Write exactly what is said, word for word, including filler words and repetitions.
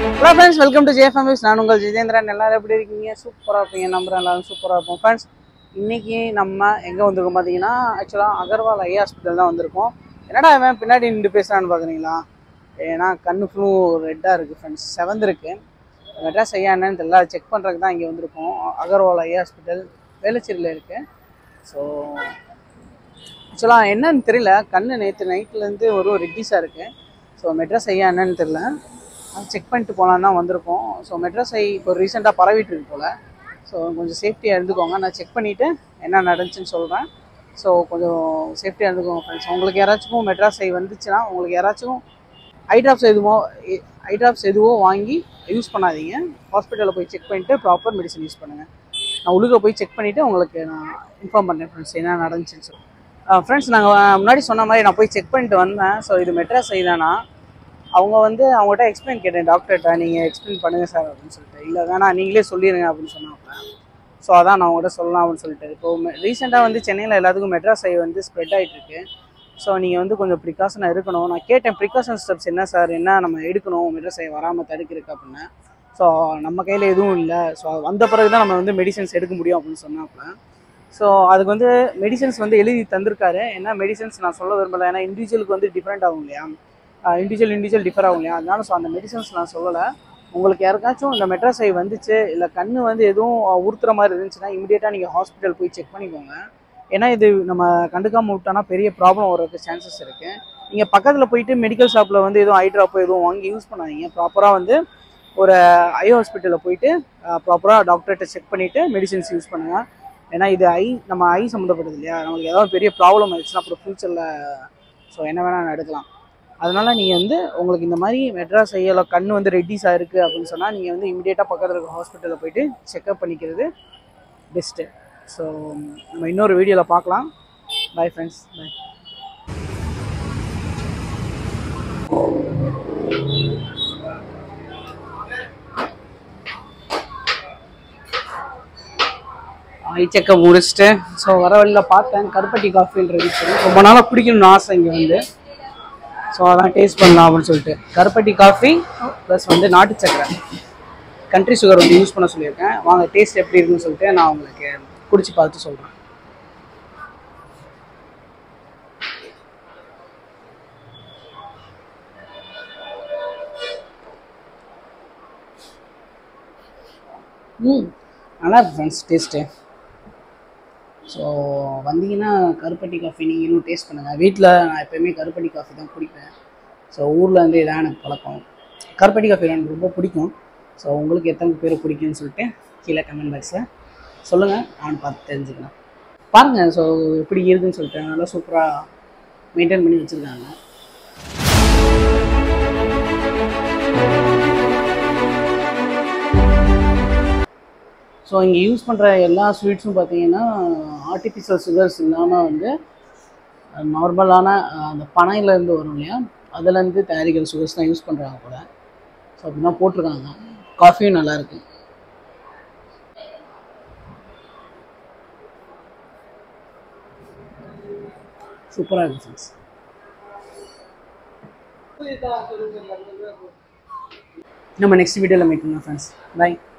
Hello friends, welcome to J F M. நான் உங்கள் ஜிதேந்திரன். எல்லாரும் எப்படி இருக்கீங்க? சூப்பராக இருப்பீங்க நம்புறேன். எல்லாரும் சூப்பராக இருப்போம். ஃப்ரெண்ட்ஸ், இன்றைக்கி நம்ம எங்கே வந்திருக்கோம் பார்த்தீங்கன்னா, ஆக்சுவலாக அகர்வால் ஐ ஹாஸ்பிட்டல் தான் வந்திருக்கோம். என்னடா அவன் பின்னாடி நின்று பேசுகிறான்னு பார்க்குறீங்களா? ஏன்னா கண்ணு ஃபுல்லும் ரெட்டாக இருக்குது ஃப்ரெண்ட்ஸ், செவந்திருக்கு. மெட்ராஸ் ஐயா என்னன்னு தெரியல, செக் பண்ணுறதுக்கு தான் இங்கே வந்திருக்கோம். அகர்வால் ஐ ஹாஸ்பிட்டல் வேளச்சேரியில் இருக்குது. ஸோ ஆக்சுவலாக என்னன்னு தெரியல, கண்ணு நேற்று நைட்லேருந்து ஒரு ரெட்டிஸாக இருக்குது. ஸோ மெட்ராஸ் ஐயா என்னன்னு தெரியல, அது செக் பண்ணிட்டு போகலான்னு தான் வந்திருக்கோம். ஸோ மெட்ராஸ் ஐ இப்போ ரீசெண்டாக பரவிட்டு இருக்கு போல். ஸோ கொஞ்சம் சேஃப்டியாக இருந்துக்கோங்க. நான் செக் பண்ணிவிட்டு என்ன நடந்துச்சுன்னு சொல்கிறேன். ஸோ கொஞ்சம் சேஃப்டியாக இருந்துக்கோங்க ஃப்ரெண்ட்ஸ். உங்களுக்கு யாராச்சும் மெட்ராஸ் ஐ வந்துச்சுன்னா, உங்களுக்கு யாராச்சும் ஐ ட்ராப்ஸ் எதுவோ ஐ ட்ராப்ஸ் எதுவோ வாங்கி யூஸ் பண்ணாதீங்க. ஹாஸ்பிட்டலில் போய் செக் பண்ணிவிட்டு ப்ராப்பர் மெடிசன் யூஸ் பண்ணுங்கள். நான் உள்ளுக்க போய் செக் பண்ணிவிட்டு உங்களுக்கு நான் இன்ஃபார்ம் பண்ணுறேன் ஃப்ரெண்ட்ஸ், என்ன நடந்துச்சுன்னு சொல்லி. ஃப்ரெண்ட்ஸ், நாங்கள் முன்னாடி சொன்ன மாதிரி நான் போய் செக் பண்ணிட்டு வந்தேன். ஸோ இது மெட்ராஸ் ஐ தானா, அவங்க வந்து அவங்ககிட்ட எக்ஸ்பிளைன் கேட்டேன், டாக்டர்கிட்ட நீங்கள் எக்ஸ்பிளைன் பண்ணுங்கள் சார் அப்படின்னு சொல்லிட்டு. இல்லை வேணாம் நீங்களே சொல்லிடுங்க அப்படின்னு சொன்னாங்க. ஸோ அதான் நான் அவங்ககிட்ட சொல்லலாம் அப்படின்னு சொல்லிட்டு. இப்போது ரீசெண்டாக வந்து சென்னையில் எல்லாத்துக்கும் மெட்ராஸ் ஐ வந்து ஸ்ப்ரெட் ஆகிட்டுருக்கு. ஸோ நீங்கள் வந்து கொஞ்சம் ப்ரிகாஷனாக இருக்கணும். நான் கேட்டேன், ப்ரிகாஷன் ஸ்டெப்ஸ் என்ன சார், என்ன நம்ம எடுக்கணும் மெட்ராஸ் ஐ வராமல் தடுக்கிறதுக்கு அப்படின்னு. ஸோ நம்ம கையில் எதுவும் இல்லை, ஸோ வந்த பிறகு தான் நம்ம வந்து மெடிசன்ஸ் எடுக்க முடியும் அப்படின்னு சொன்னாப்புல. ஸோ அதுக்கு வந்து மெடிசன்ஸ் வந்து எழுதி தந்திருக்காரு. என்ன மெடிசன்ஸ் நான் சொல்ல விரும்பலை, ஏன்னா இண்டிவிஜுவலுக்கு வந்து டிஃப்ரெண்ட் ஆகும் இல்லையா, இண்டிவிஜுவல் இண்டிவிஜுவல் டிஃபர் ஆகும் இல்லையா, அதனால ஸோ அந்த மெடிசன்ஸ் நான் சொல்லலை. உங்களுக்கு யாருக்காச்சும் இந்த மெட்ராஸ் ஐ வந்துச்சு, இல்லை கண் வந்து எதுவும் உறுத்துற மாதிரி இருந்துச்சுன்னா இமீடியட்டாக நீங்கள் ஹாஸ்பிட்டல் போய் செக் பண்ணிக்கோங்க. ஏன்னா இது நம்ம கண்டுக்காமல் விட்டோன்னா பெரிய ப்ராப்ளம் வர்றதுக்கு சான்சஸ் இருக்குது. நீங்கள் பக்கத்தில் போயிட்டு மெடிக்கல் ஷாப்பில் வந்து எதுவும் ஐ ட்ராப்போ எதுவும் வாங்கி யூஸ் பண்ணாதீங்க. ப்ராப்பராக வந்து ஒரு ஐ ஹாஸ்பிட்டலில் போயிட்டு ப்ராப்பராக டாக்டர்கிட்ட செக் பண்ணிவிட்டு மெடிசன்ஸ் யூஸ் பண்ணுங்கள். ஏன்னா இது ஐ நம்ம ஐ சம்மந்தப்பட்டது இல்லையா, நம்மளுக்கு ஏதாவது பெரிய ப்ராப்ளம் ஆயிடுச்சுன்னா அப்புறம் ஃப்யூச்சரில் ஸோ என்ன வேணால் நடக்கலாம். அதனால் நீங்கள் வந்து உங்களுக்கு இந்த மாதிரி மெட்ராஸ் ஐயில் கண் வந்து ரெட்டிஸாக இருக்குது அப்படின்னு சொன்னால் நீங்கள் வந்து இமீடியட்டாக பக்கத்தில் இருக்க ஹாஸ்பிட்டலில் போய்ட்டு செக்அப் பண்ணிக்கிறது பெஸ்ட்டு. ஸோ நம்ம இன்னொரு வீடியோவில் பார்க்கலாம். Bye friends, bye. Eye checkup முடிச்சுட்டு ஸோ வர வழியில் பார்த்தேன் கருப்பட்டி காஃபின்றது சொல்லி ரொம்ப நாளாக குடிக்கணும்னு ஆசை இங்கே வந்து. ஸோ அதான் டேஸ்ட் பண்ணலாம் அப்படின்னு சொல்லிட்டு கருப்பட்டி காஃபி ப்ளஸ் வந்து நாட்டு சக்கரை கண்ட்ரி சுகர் வந்து யூஸ் பண்ண சொல்லியிருக்கேன். வாங்க டேஸ்ட் எப்படி இருக்குன்னு சொல்லிட்டு நான் உங்களுக்கு குடிச்சு பார்த்து சொல்கிறேன். ம் நல்லா இருக்கு ஃப்ரெண்ட்ஸ் டேஸ்ட்டு. ஸோ வந்தீங்கன்னா கருப்பட்டி காஃபி நீங்கள் இன்னும் டேஸ்ட் பண்ணுங்கள். வீட்டில் நான் எப்போயுமே கருப்பட்டி காஃபி தான் குடிப்பேன். ஸோ ஊரில் வந்து இதான் எனக்கு பழக்கம். கருப்பட்டி காஃபி எனக்கு ரொம்ப பிடிக்கும். ஸோ உங்களுக்கு எத்தனை பேர் பிடிக்கும்னு சொல்லிட்டு கீழே கமெண்ட் பாக்ஸில் சொல்லுங்கள், நான் பார்த்து தெரிஞ்சுக்கிறேன். பாருங்கள் ஸோ எப்படி இருக்குதுன்னு சொல்லிட்டு நல்லா சூப்பராக மெயின்டைன் பண்ணி வச்சுருக்காங்க. ஸோ இங்கே யூஸ் பண்ணுற எல்லா ஸ்வீட்ஸும் பார்த்தீங்கன்னா ஆர்டிஃபிஷியல் சுகர்ஸ் இல்லாமல் வந்து நார்மலான அந்த பனையிலேருந்து வரும் இல்லையா, அதுலேருந்து தயாரிக்கிற சுகர்ஸ் தான் யூஸ் பண்ணுறாங்க போல. ஸோ அப்படி தான் போட்டிருக்காங்க. காஃபியும் நல்லாயிருக்கு. சூப்பராக இருக்குது ஃப்ரெண்ட்ஸ். நம்ம நெக்ஸ்ட் வீடியோவில் மீட் பண்ணலாம் ஃப்ரெண்ட்ஸ். பை.